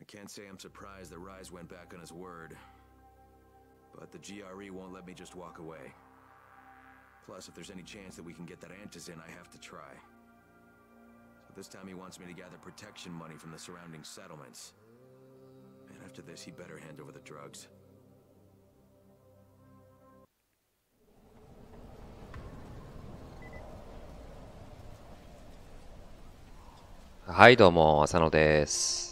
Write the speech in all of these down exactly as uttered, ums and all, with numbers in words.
can't say I'm surprised that Rise went back on his word. But the G R E won't let me just walk away. Plus, if there's any chance that we can get that Antis in, I have to try. So this time he wants me to gather protection money from the surrounding settlements. And after this, he better hand over the drugs. はいどうも浅野です。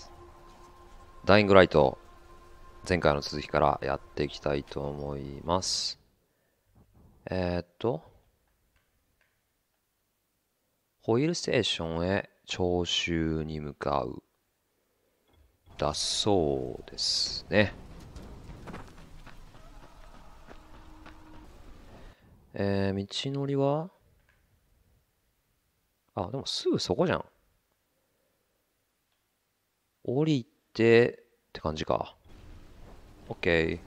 ダイイングライト前回の続きからやっていきたいと思います。えー、っとホイールステーションへ徴収に向かうだそうですね。えー、道のりはあ、でもすぐそこじゃん。降りてって感じか。オッケー。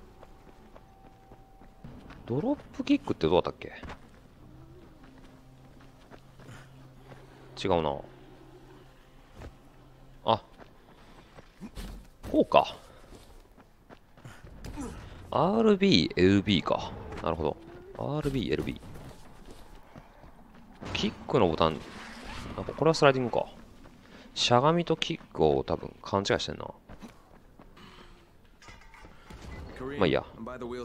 ドロップキックってどうだったっけ？違うな。あ、こうか。アールビー、エルビー か。なるほど。アールビー、エルビー。キックのボタン、なんかこれはスライディングか。しゃがみとキックを多分勘違いしてんな。まあいいや。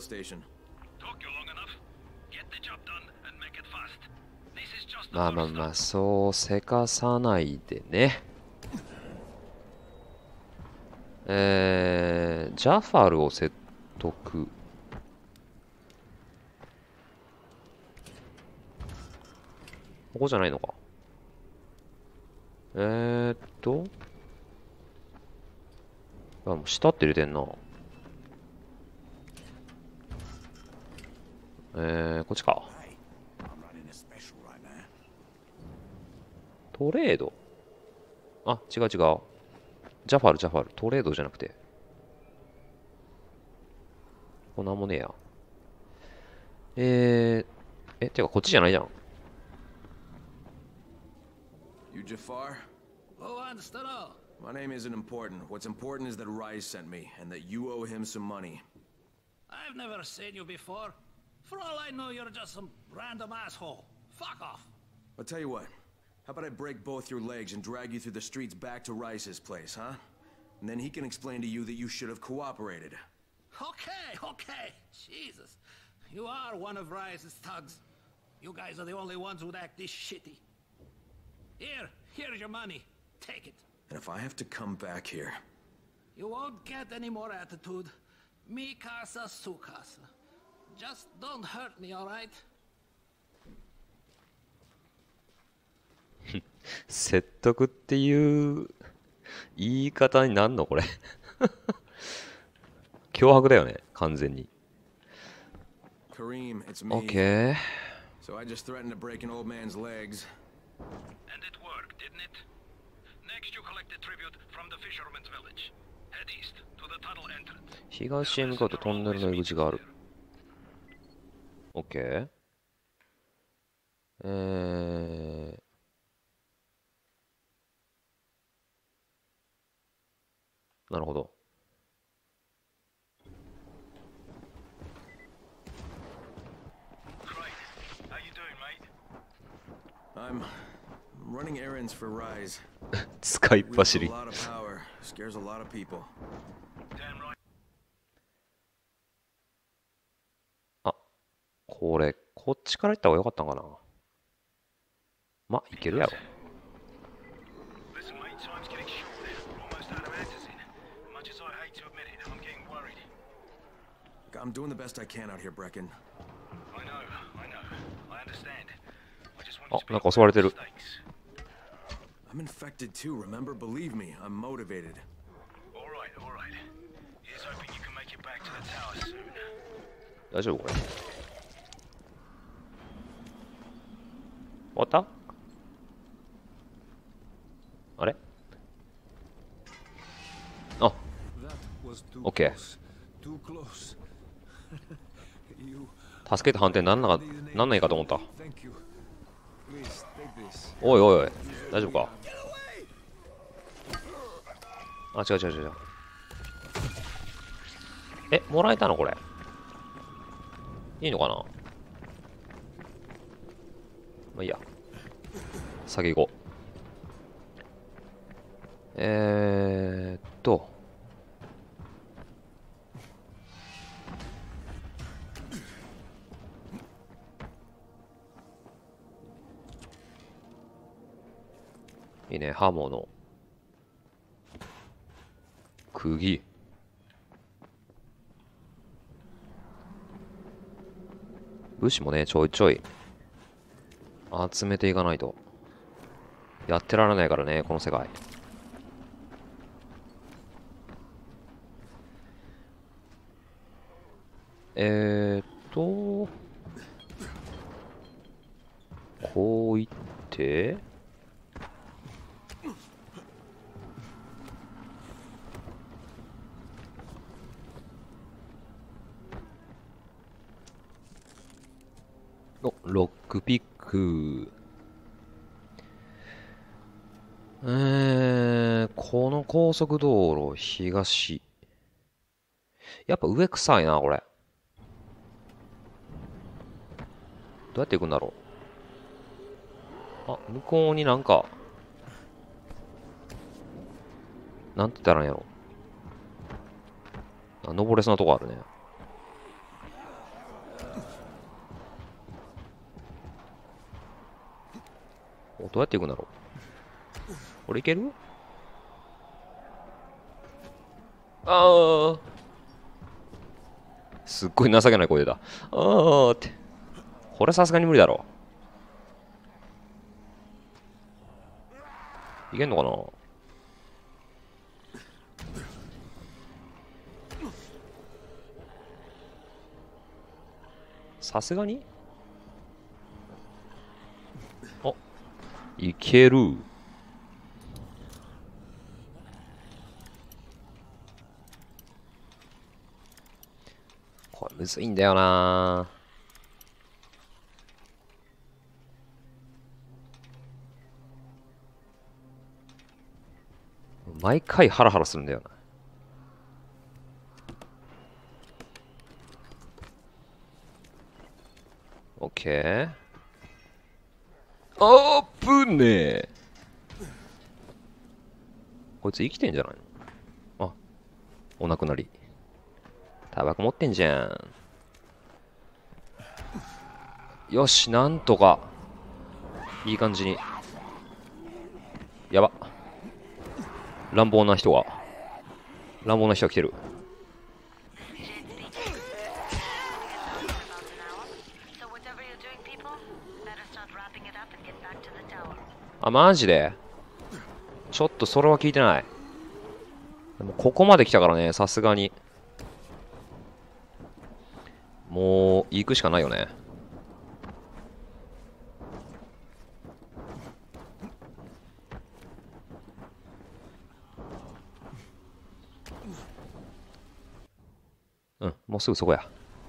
まあまあまあ、そうせかさないでね。えー、ジャファルを説得。ここじゃないのか。えーっと。あ、もう下って入れてんな。えー、こっちか。トレード。あ、違う違う。ジャファル、ジャファル。トレードじゃなくて。ここなんもねえや。えー、え、てかこっちじゃないじゃん。 You Jafar? Oh, I understood all. My name isn't important. What's important is that Rise sent me, and that you owe him some money. I've never seen you before. For all I know, you're just some random asshole. Fuck off. I'll tell you what. How about I break both your legs and drag you through the streets back to Rice's place, huh? And then he can explain to you that you should have cooperated. Okay, okay. Jesus. You are one of Rice's thugs. You guys are the only ones who'd act this shitty. Here, here's your money. Take it. And if I have to come back here... You won't get any more attitude. Mi casa, su casa. Just don't hurt me, alright? 説得っていう言い方になんのこれ脅迫だよね、完全に。 Kareem, it's me. Okay. So I just threatened to break an old man's legs. And it worked, didn't it? Next you collect the tribute from the fisherman's village. Head east to the tunnel entrance. 東へ向かうとトンネルの入り口がある。OK。えー。なるほど。 I'm running errands for Rise. 使いっ走り。あ、これ、こっちから行った方がよかったんかな。ま、いけるやろ。 I'm doing the best I can out here, Brecken. I know, I know. I understand. あ、なんか襲われてる。 I'm infected too, remember? Believe me, I'm motivated. All right, all right. Here's hoping you can make it back to the tower soon. 大丈夫これ。終わった？あれ？あ、オッケー。助けて判定なんなかなんないかと思った。おいおいおい、大丈夫か？ あ、違う違う違う。え、もらえたのこれ。いいのかな。まあいいや。先行こう。えーっと。いいね、刃物。釘。武士もね、ちょいちょい集めていかないとやってられないからね、この世界。えーっとこういってお、ロックピック。えー、この高速道路、東。やっぱ上臭いな、これ。どうやって行くんだろう。あ、向こうになんか、なんて言ったらいいんやろ。あ、登れそうなとこあるね。お、どうやって行くんだろう。これ行ける？ああ。すっごい情けない声出た。ああって。これさすがに無理だろ。いけんのかな。さすがにあ、いける。これむずいんだよな。毎回ハラハラするんだよな。オッケー。あーぶねえ。こいつ生きてんじゃないの。あ、お亡くなり。タバコ持ってんじゃん。よし、なんとかいい感じに。やば、乱暴な人が乱暴な人が来てる。あ、マジでちょっとそれは聞いてない。でもここまで来たからね、さすがにもう行くしかないよね。うん、もうすぐそこや。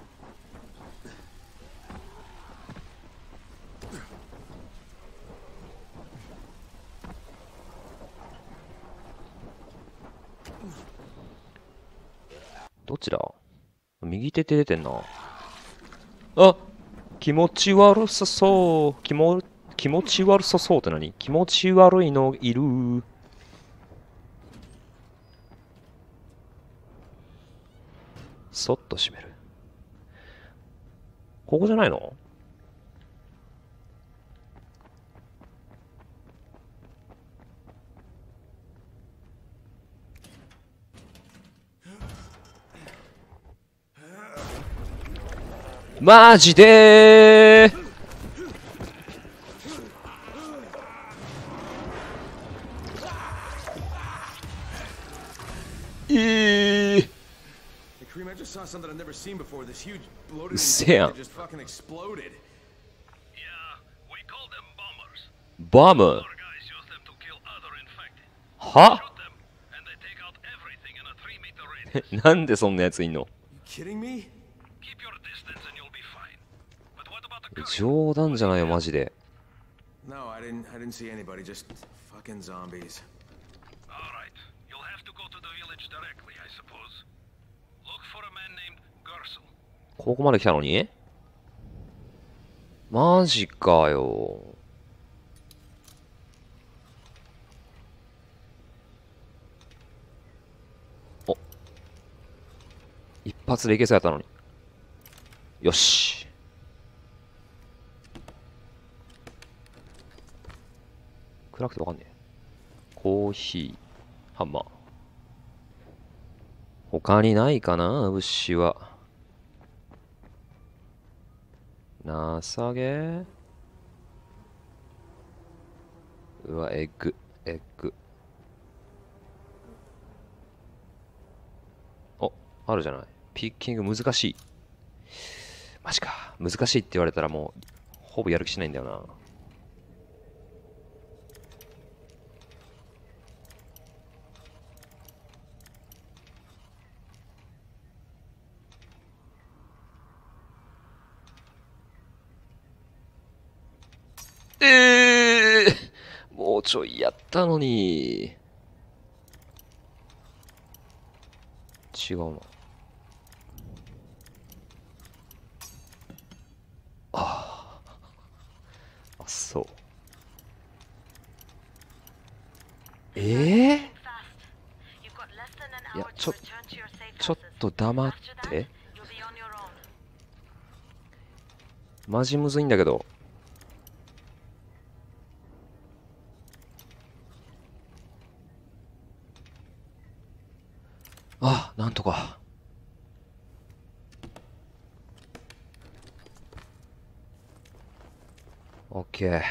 どちら？右手って出てんな。あ、気持ち悪さそう。気も気持ち悪さそうって何？気持ち悪いのいる。そっと閉める。ここじゃないの？マジでー。えー、うっせやん。バムはなんでそんなやついんの？冗談じゃないよ、マジで。 No, I didn't. I didn't see anybody. Just fucking zombies. All right, you'll have to go to the ここまで来たのにマジかよ。お。一発でいけそうやったのに。よし。暗くてわかんねえ。コーヒー、ハンマー。他にないかな物資は。なさげうわ、エッグ、エッグ。お、あるじゃない。ピッキング難しい。マジか。難しいって言われたらもう、ほぼやる気しないんだよな。ええー、もうちょいやったのに。違うな。ああ。あ、そう。ええー、いや、ちょ、ちょっと黙って。マジむずいんだけど。あ、なんとか。オッケー。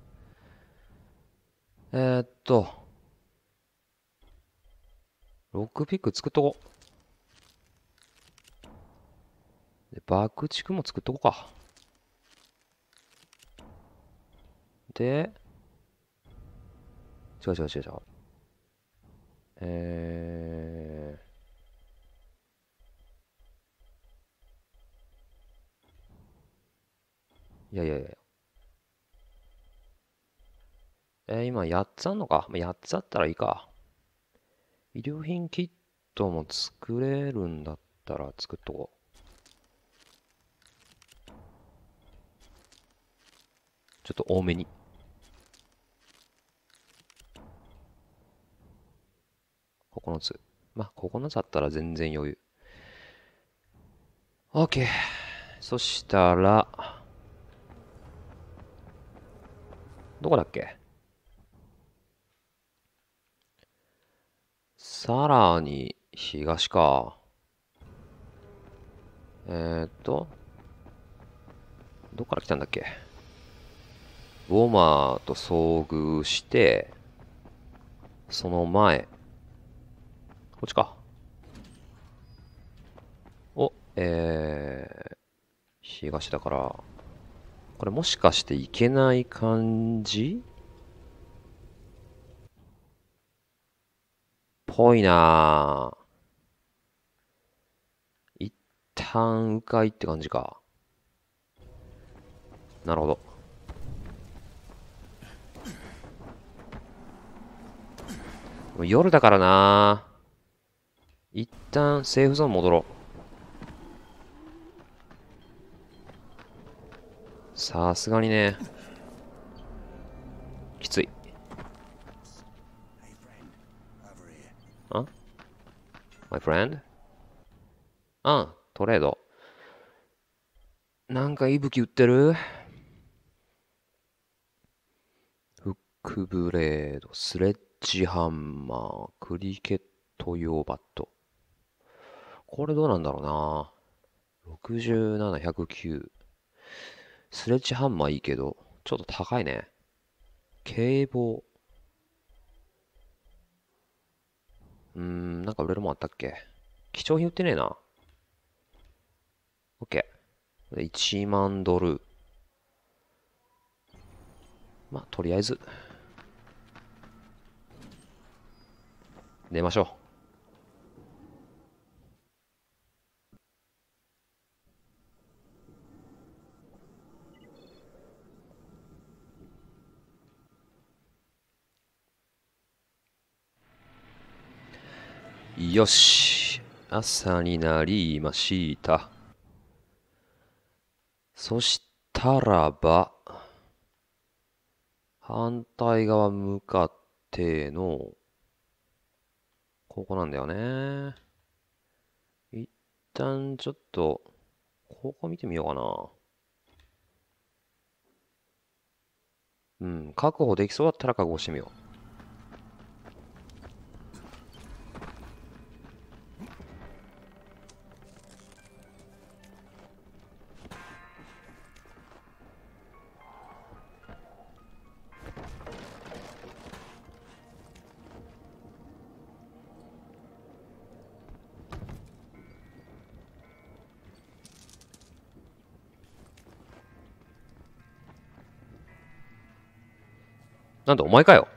えー、っと。ロックピック作っとこう。で、爆竹も作っとこうか。で、違う違う違う違う。えー、いやいやいや。えー、今やっつあんのか。やっつあったらいいか。医療品キットも作れるんだったら作っとこう。ちょっと多めに。ここのつ。まあ、ここのつあったら全然余裕。OK。そしたら、どこだっけ？さらに東か。えーっと、どっから来たんだっけ？ウォーマーと遭遇して、その前、こっちか。お、えー、東だから、これもしかしていけない感じぽいなぁ。一旦迂回って感じか。なるほど。夜だからなぁ。一旦セーフゾーン戻ろう。さすがにね。きつい。あ ?My friend? うん、トレード。なんかいい武器売ってる？フックブレード、スレッジハンマー、クリケット用バット。これどうなんだろうな。ろくじゅうなな、ひゃくきゅう。スレッジハンマーいいけど、ちょっと高いね。警棒。うーん、なんか売れるもんあったっけ？貴重品売ってねえな。オッケー。いちまんドル。まあ、とりあえず。寝ましょう。よし。朝になりました。 そしたらば、反対側向かっての、ここなんだよね。一旦ちょっと、ここ見てみようかな。うん、確保できそうだったら確保してみよう。なんだ、お前かよ。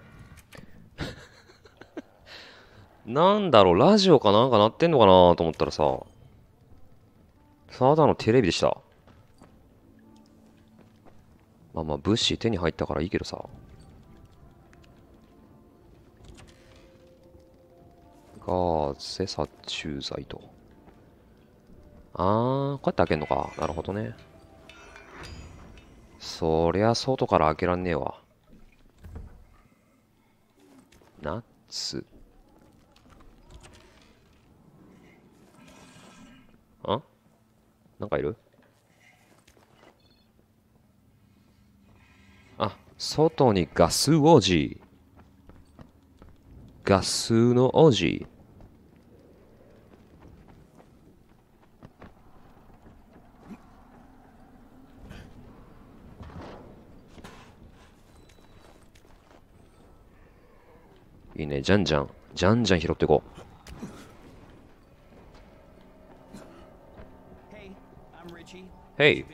なんだろう、ラジオかなんか鳴ってんのかなと思ったらさ、ただのテレビでした。まあまあ、物資手に入ったからいいけどさ。ガーゼ殺虫剤と。あー、こうやって開けんのか。なるほどね。そりゃ外から開けらんねえわ。ナッツ。あ、なんかいる？あ、外にガス王子。ガスの王子。いいね、じゃんじゃん。じゃんじゃん拾っていこう。ヘイ。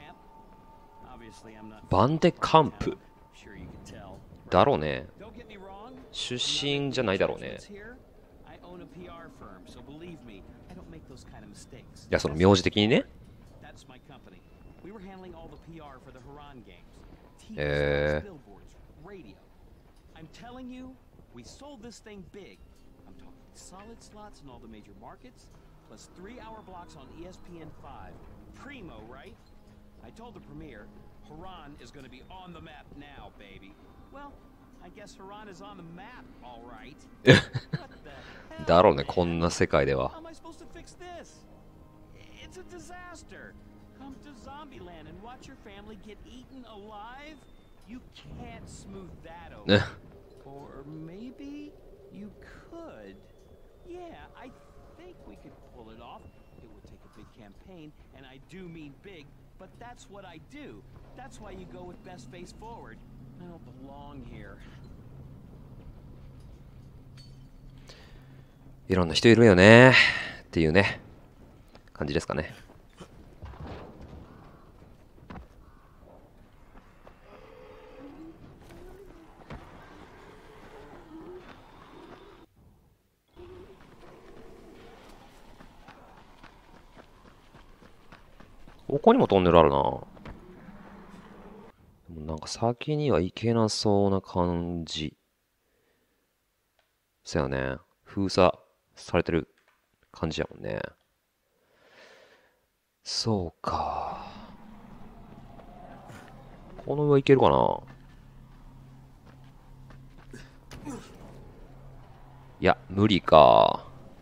バンデカンプ。だろうね。出身じゃないだろうね。いや、その名字的にね。えー。 I'm telling you, we sold this thing big. I'm talking solid slots in all the major markets, plus three-hour blocks on E S P N five. Primo, right? I told the premier, Haran is going to be on the map now, baby. Well, I guess Haran is on the map, all right. What the hell, だろうね、こんな世界では。 How am I supposed to fix this? It's a disaster. Come to Zombieland and watch your family get eaten alive? You can't smooth that over. Or maybe you could. Yeah, I think we could pull it off. It would take a big campaign, and I do mean big, but that's what I do. That's why you go with best face forward. I don't belong here. いろんな人いるよねっていうね感じですかね。ここにもトンネルあるな。でもなんか先には行けなそうな感じ。そやね。封鎖されてる感じやもんね。そうか。この上行けるかな。いや、無理か。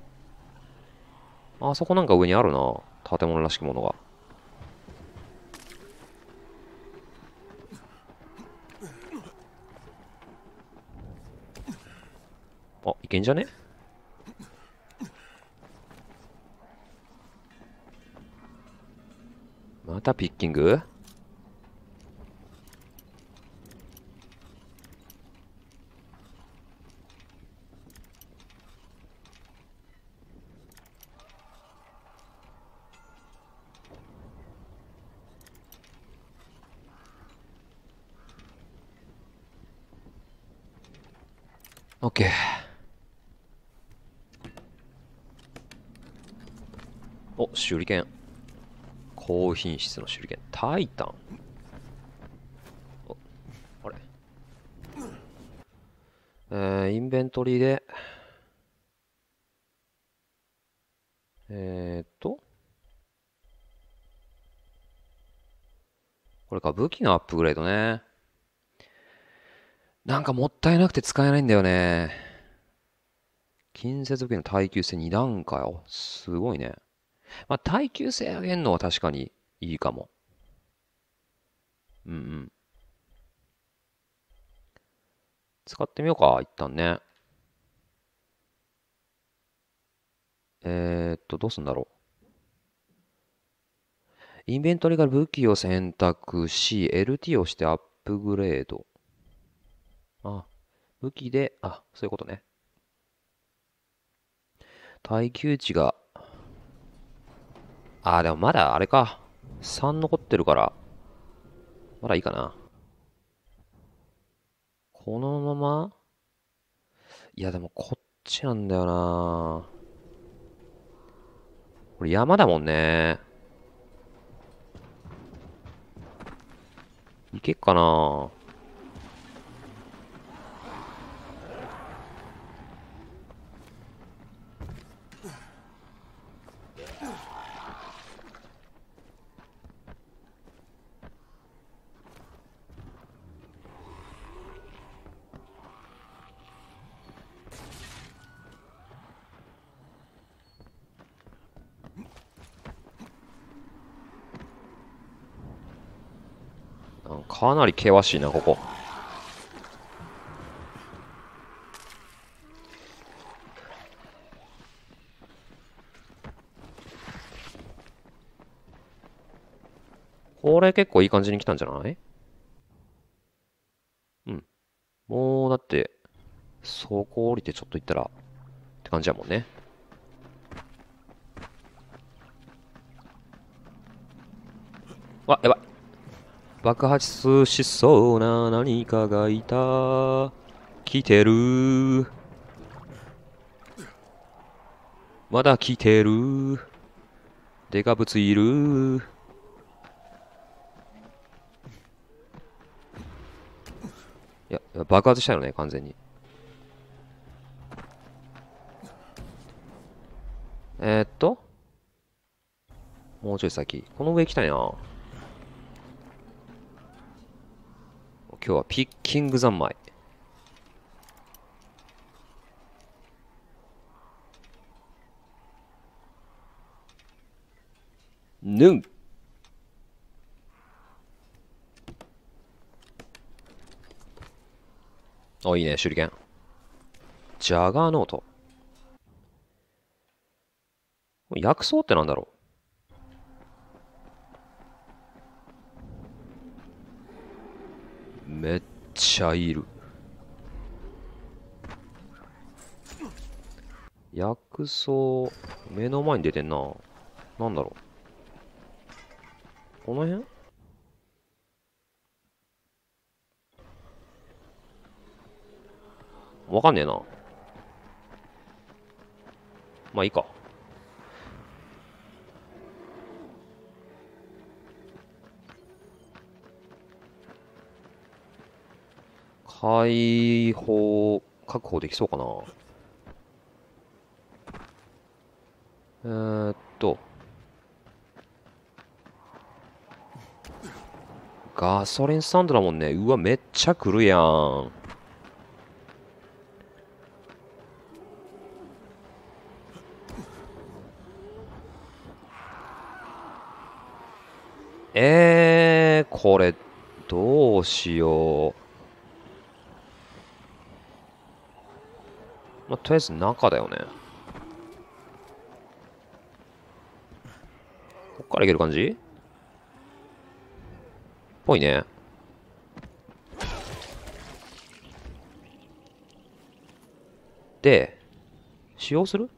あそこなんか上にあるな。建物らしきものが。あ、いけんじゃね？またピッキング？オッケー。お、手裏剣。高品質の手裏剣。タイタン。お、あれ。えー、インベントリーで、えーっと、 これか、武器のアップグレードね。なんかもったいなくて使えないんだよね。近接武器の耐久性に段階を。すごいね。まあ、耐久性上げるのは確かにいいかも。うんうん。使ってみようか、一旦ね。えー、っと、どうすんだろう。インベントリから武器を選択し、エルティー をしてアップグレード。あ、武器で、あ、そういうことね。耐久値が、あー、でもまだあれか。さん残ってるから、まだいいかな。このままいや、でもこっちなんだよな。これ山だもんね。いけっかな。かなり険しいな、ここ。これ結構いい感じに来たんじゃない？うん。もう、だって、そこ降りてちょっと行ったら、って感じやもんね。わ、やばい。爆発しそうな何かがいた。来てる。まだ来てる。デカブツいる。いや、爆発したよね、完全に。えー、っと。もうちょい先。この上行きたいな。今日はピッキング三昧。ぬん。お、いいね、手裏剣。ジャガーノート。薬草ってなんだろう。めっちゃいる。薬草、目の前に出てんな。なんだろう。この辺わかんねえな。まあいいか。解放、確保できそうかな。えーっと。ガソリンスタンドだもんね。うわ、めっちゃ来るやん。えー、これ、どうしよう。まあ、とりあえず中だよね。こっから行ける感じ？ぽいね。で、使用する？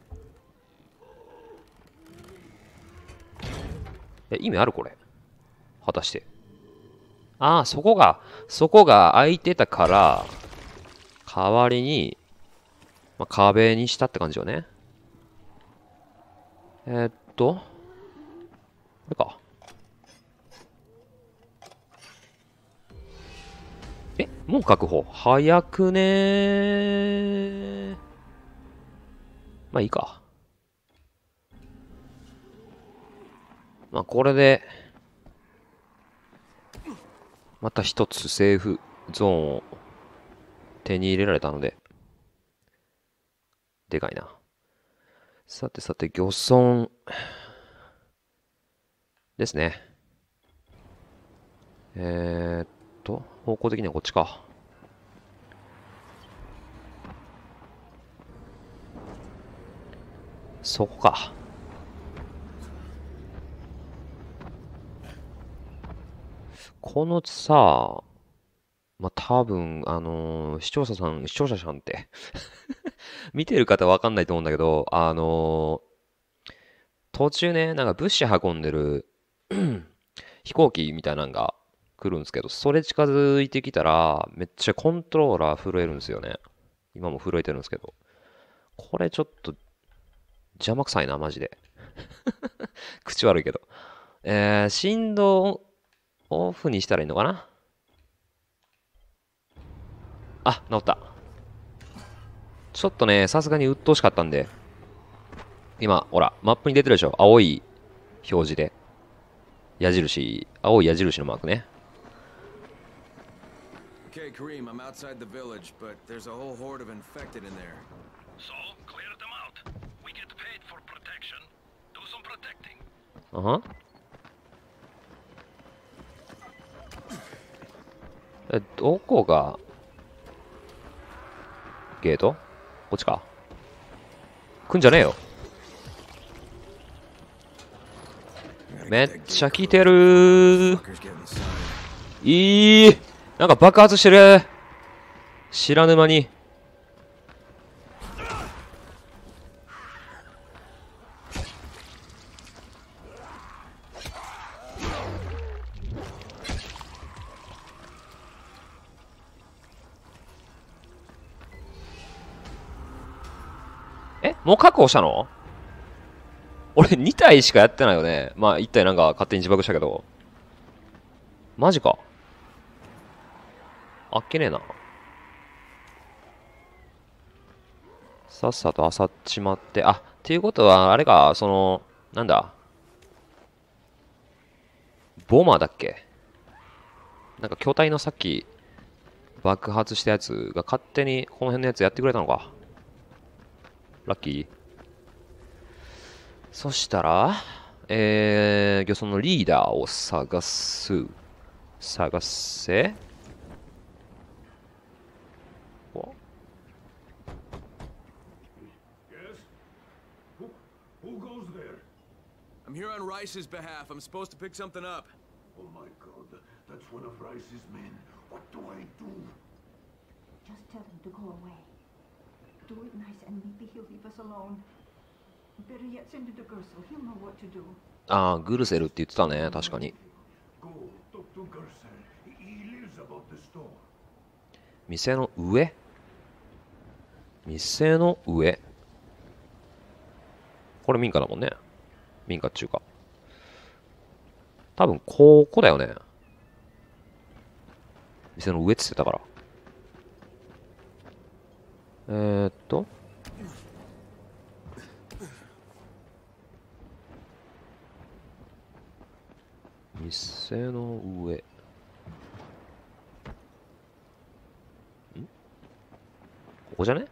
え、意味あるこれ。果たして。ああ、そこが、そこが空いてたから、代わりに、まあ、壁にしたって感じよね。えー、っと、これか。え、もう確保。早くねー。まあいいか。まあこれで、 また一つセーフゾーンを手に入れられたので、でかいな。さてさて、漁村ですね。えーっと、方向的にはこっちか。そこか。このさ、まあ、多分、あのー視聴者さん、視聴者さんって見てる方わかんないと思うんだけど、あのー途中ね、なんか物資運んでる飛行機みたいなのが来るんですけど、それ近づいてきたら、めっちゃコントローラー震えるんですよね。今も震えてるんですけど。これちょっと邪魔くさいな、マジで。口悪いけど。えー、振動をオフにしたらいいのかな。あ、治った。ちょっとね、さすがに鬱陶しかったんで、今、ほら、マップに出てるでしょ。青い表示で。矢印、青い矢印のマークね。 Okay, Kareem, I'm outside the village, but there's a whole horde of infected in there. So, clear them out. We get paid for protection. Do some protecting. あはえ、どこがゲートこっちか。来んじゃねえよ。めっちゃ来てるー。 Fuckers getting inside. いい、なんか爆発してる。知らぬ間に。え、もう確保したの？俺に体しかやってないよね。まあいち体なんか勝手に自爆したけど。マジか。あっけねえな。さっさと漁っちまって。あ、っていうことは、あれか、その、なんだ。ボマーだっけ？なんか巨体のさっき爆発したやつが勝手にこの辺のやつやってくれたのか。ラッキー。そしたら、えー、漁村のリーダーを探す。探せ。お Yes? Who, who goes there? I'm here on Rice's behalf. I'm supposed to pick something up. Oh my god, that's one of Rice's men. What do I do? Just tell him to go away. Do it nice and maybe he'll leave us alone. Better yet, send it to Gersel. He'll know what to do. ああ、グルセルって言ってたね、確かに。 Go, talk to Gersel. He, he lives about the store. 店の上？店の上。これ民家だもんね。民家っちゅうか。多分、ここだよね。店の上って言ってたから。えー、っと。店の上。ん？ここじゃね？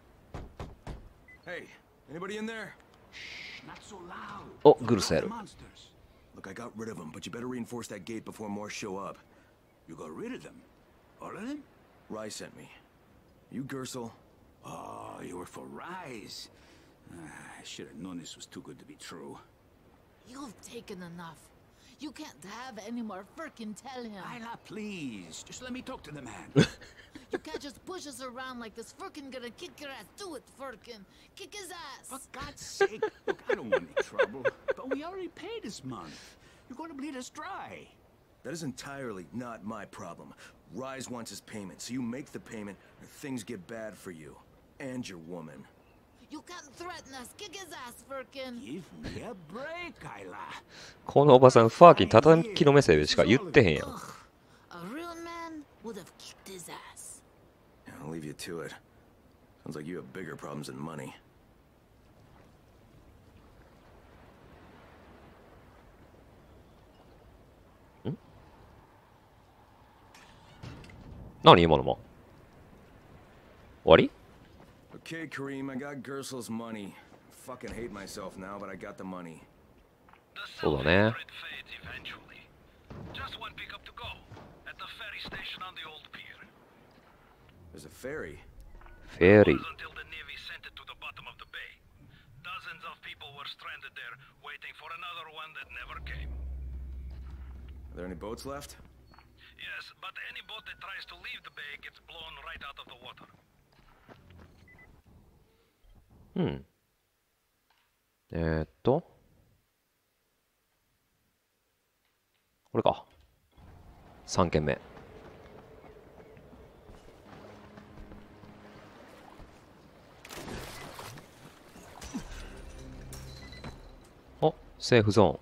Hey, anybody in there? Not so loud. お、グルセル。 Monsters. Look, I got rid of them, but you better reinforce that gate before more show up. You got rid of them? All of them? Rise sent me. You Gersel? Oh, you were for Rise. Ah, I should have known this was too good to be true. You've taken enough. You can't have any more. Frickin' tell him. Isla, please. Just let me talk to the man. You can't just push us around like this. Frickin' gonna kick your ass. Do it, Frickin'. Kick his For ass. God's sake. Look, I don't want any trouble. But we already paid this month. You're going to bleed us dry. That is entirely not my problem. Rise wants his payment, so you make the payment or things get bad for you. And your woman. You can't threaten us. Kick his ass, Frickin'. Give me a break, Isla. このおばさん、ファーキン叩きのメッセージしか言ってへんやん。 Ugh. A real man would have kicked his ass. I'll leave you to it. Sounds like you have bigger problems than money. ん？ 何今のも終わり Okay, Kareem, I got Gersel's money. Fucking hate myself now, but I got the money. そうだね。 Just one pickup to go at the ferry station on the old pier. There's a ferry. フェリー。 Until the Navy sent it to the bottom of the bay. Dozens of people were stranded there, waiting for another one that never came. Are there any boats left? Yes, but any boat that tries to leave the bay gets blown right out of the water. うん。えー、っと。これか。さんけんめ。お、セーフゾーン。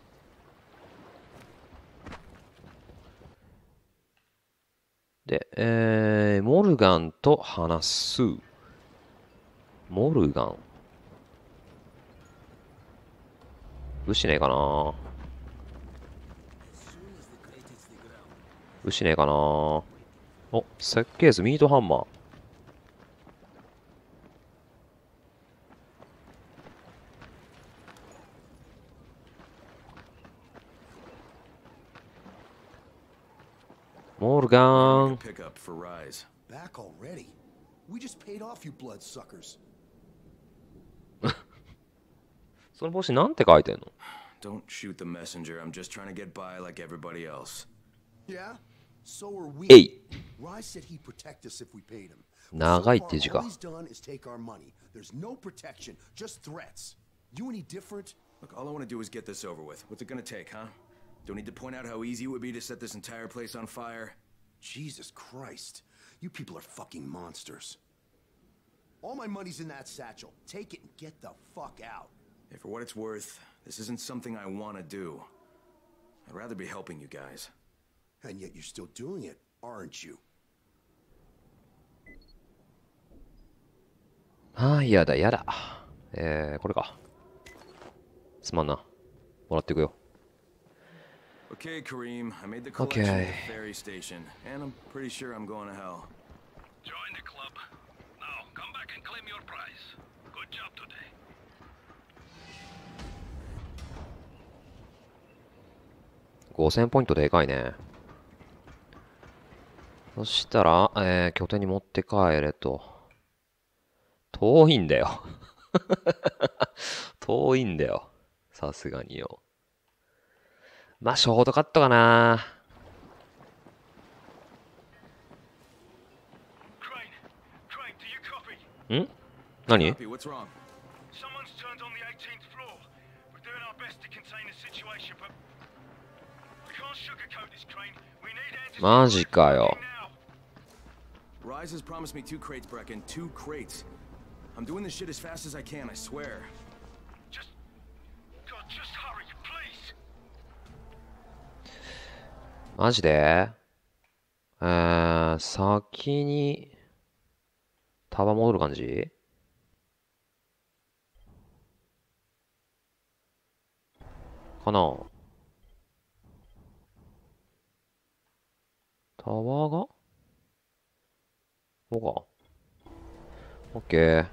で、えー、モルガンと話す。モルガン。武士ねえかな。武士ねえかな。お、設計図ミートハンマー。モルガン。 Pickup for Rise. Back already? We just paid off you bloodsuckers. その帽子なんて書いてんの Don't shoot the messenger. I'm just trying to get by like everybody else. Yeah? So are we. えい Rise said he'd protect us if we paid him. 長いっていう字 So far, か all he's done is take our money. There's no protection, just threats. You any different? Look, all I want to do is get this over with. What's it gonna take, huh? Don't need to point out how easy it would be to set this entire place on fire. Jesus Christ. You people are fucking monsters. All my money's in that satchel. Take it and get the fuck out. Hey, for what it's worth, this isn't something I want to do. I'd rather be helping you guys. And yet you're still doing it, aren't you? ああ、やだやだ。えー、これか。すまんな。もらっていくよ。 Okay, Kareem, I made the collection Okay. at the ferry station, and I'm pretty sure I'm going to hell. Join the club. Now, come back and claim your prize. Good job today. ごせんポイントでかいね。そしたら、えー、拠点に持って帰れと。遠いんだよ。遠いんだよ。さすがによ。まあ、ショートカットかな。ん何 Copy, what's wrong? Someone's turned on the eighteenth floor. We're doing our best to contain the situation, but we can't sugarcoat this, Crane. We need answers. マジかよ。 Rise has promised me two crates, Brecken. Two crates. I'm doing this shit as fast as I can, I swear. Just, God, just hurry, please. マジでえー、先に、タワー戻る感じかなタワーがここか。オッケー。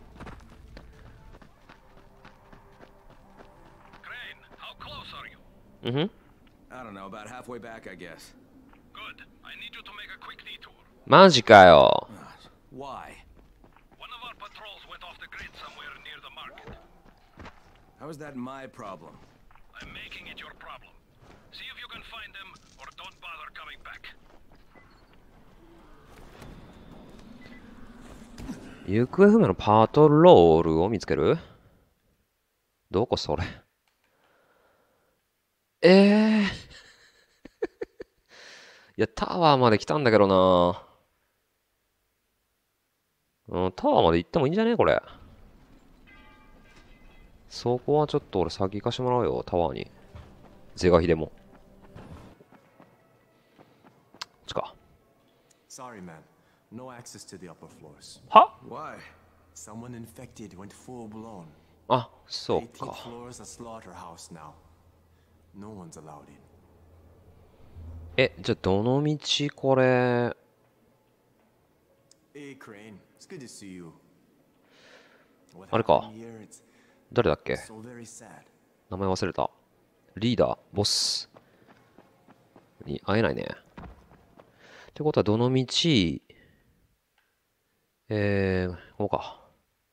Crane, how close are you? うんふん I don't know, about halfway back, I guess. Good. I need you to make a quick detour. マジかよ。 Why? One of our patrols went off the grid somewhere near the market. How is that my problem? I'm making it your problem. See if you can find them, or don't bother coming back. 行方不明のパトロールを見つけるどこそれええー、いや、タワーまで来たんだけどな。うん、タワーまで行ってもいいんじゃねこれ。そこはちょっと俺先行かしてもらうよ、タワーに。是が非でも。こっちか。 Sorry, man. No access to the upper floors. は Why? Someone infected went full blown. あ、そう eighteenth か。 floor is a slaughterhouse now. No one's allowed in. え、じゃあどの道これ、 Hey, Crane. It's good to see you. あれか。誰だっけ？ So very sad. 名前忘れた。リーダー、ボスに会えないね。ってことは、どの道、えー、こうか。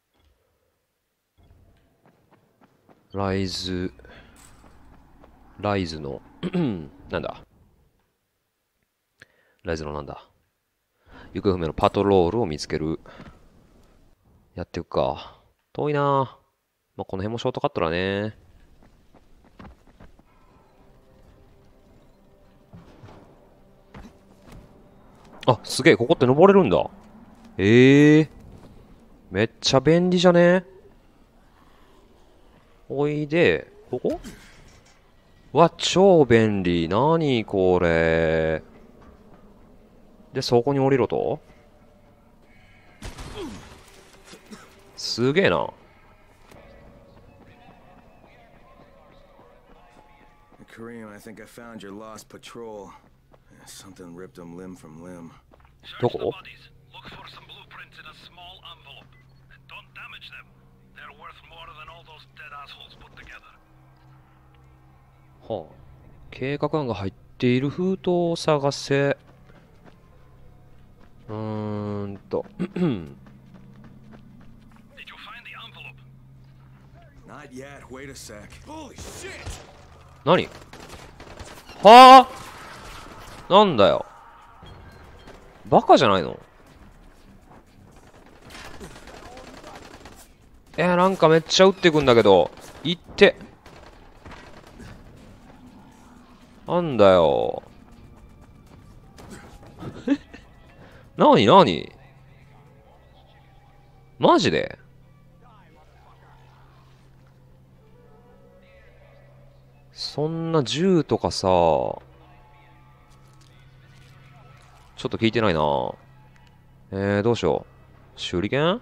ライズ、ライズの、なんだ。ライズのなんだ。行方不明のパトロールを見つける。やっていくか。遠いなぁ。まあ、この辺もショートカットだね。あ、すげえ、ここって登れるんだ。ええー。めっちゃ便利じゃね？おいで、ここ？わ、超便利。なにこれ。で、そこに降りろと？すげえな。 Kareem, I think I found your lost patrol. Something ripped them limb from limb. どこ？ Look for some blueprints in a small envelope. And don't damage them. They're worth more than all those dead assholes put together. はあ。計画案が入っている封筒を探せ。うーんと。 Did you find the envelope? Not yet. Wait a sec. Holy shit! 何？はあ？なんだよ。バカじゃないの？えー、なんかめっちゃ撃ってくんだけど。いって。なんだよ。なになに？マジで？そんな銃とかさ、ちょっと聞いてないな。えー、どうしよう。手裏剣？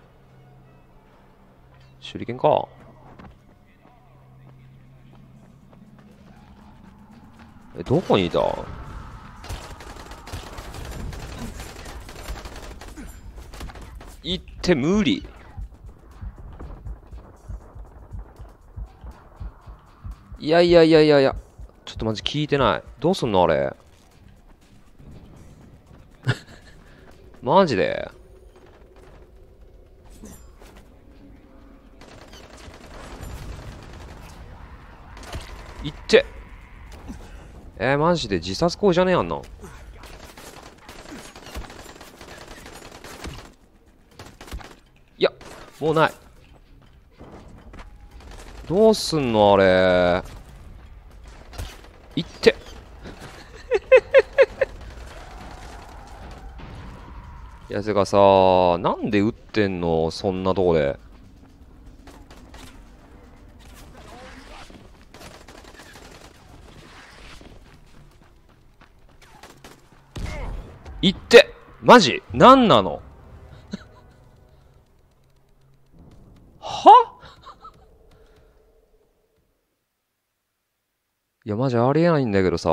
手裏剣か。え、どこにいた？行って無理。いやいやいやいやいや。ちょっとマジ聞いてない。どうすんのあれ。マジで？いって。えー、マジで自殺行為じゃねえやんな。いや、もうない。どうすんのあれ。いって。やつがさ、なんで撃ってんのそんなとこで。いって。マジ？なんなの？はいや、マジありえないんだけどさ。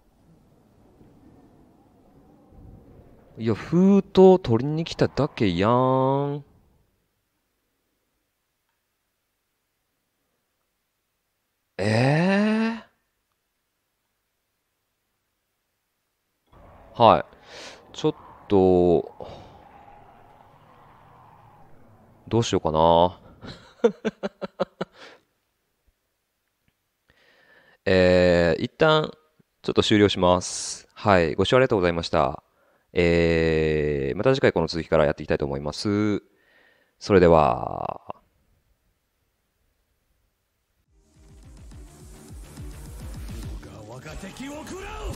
いや、封筒取りに来ただけやーん。ええー、はい。ちょっと、どうしようかな。えー、一旦、ちょっと終了します。はい。ご視聴ありがとうございました。えー、また次回この続きからやっていきたいと思います。それでは。 我が敵を食らう。